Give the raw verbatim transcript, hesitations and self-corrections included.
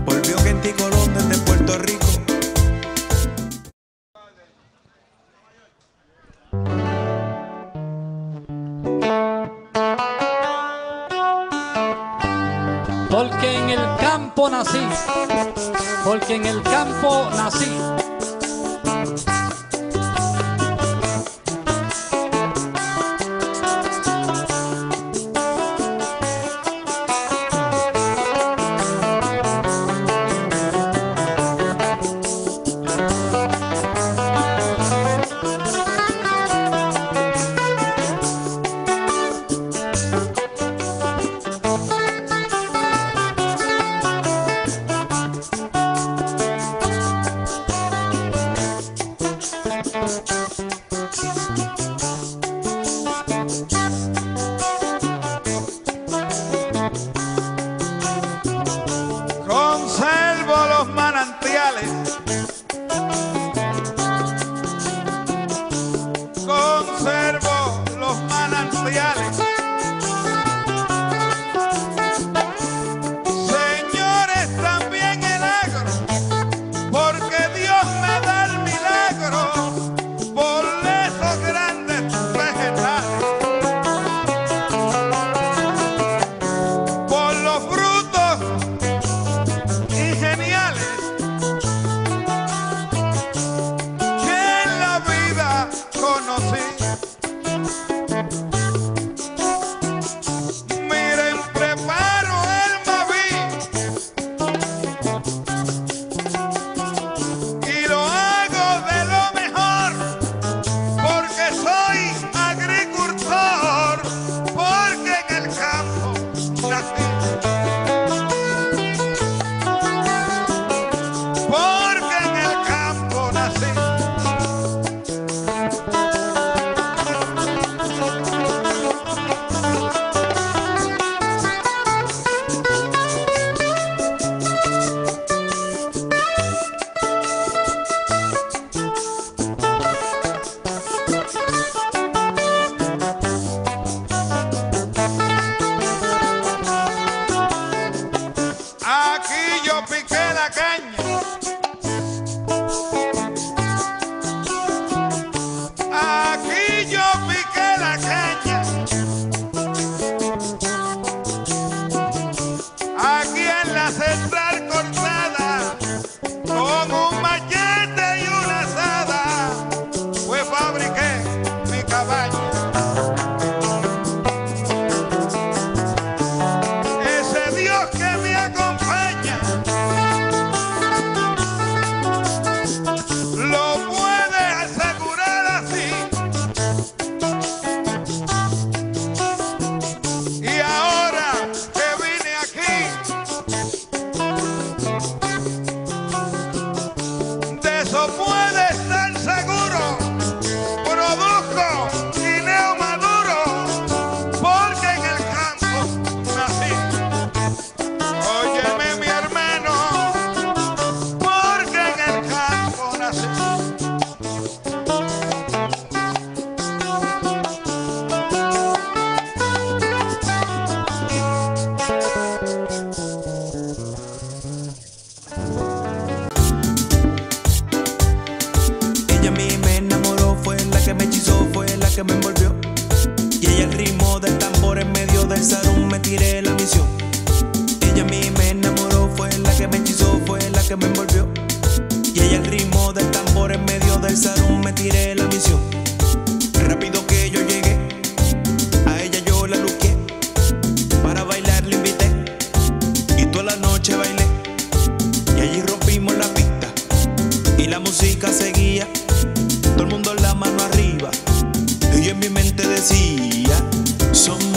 volvió Kenty Colón desde Puerto Rico. Porque en el campo nací, porque en el campo nací. Conservo los manantiales, conservo los manantiales. Señores, también el agro, porque Dios me da el milagro por esos grandes vegetales, por los frutos y geniales que en la vida conocí. Miren, preparo el Maví y lo hago de lo mejor, porque soy agricultor, porque en el campo nací. Porque en el campo nací. Aquí yo piqué la caña. Aquí yo piqué la caña. Aquí en la central cortada, con un machete y una azada, pues fabriqué mi cabaña. Ese Dios que me acompaña lo puede asegurar así. Y ahora que vine aquí, de eso puede estar seguro, produzco guineo maduro, porque en el campo nací. Óyeme, mi hermano, porque en el campo nací. Ella a mí me enamoró, fue la que me hechizó, fue la que me envolvió. Y ella el ritmo del tambor en medio del salón me tiré la misión. Ella a mí me enamoró, fue la que me hechizó, fue la que me envolvió. Y ella el ritmo del tambor en medio del salón me tiré la misión. Rápido que yo llegué, a ella yo la luqué, para bailar la invité, y toda la noche bailé. Y allí rompimos la pista, y la música seguía, todo el mundo la mano arriba, y yo en mi mente decía, son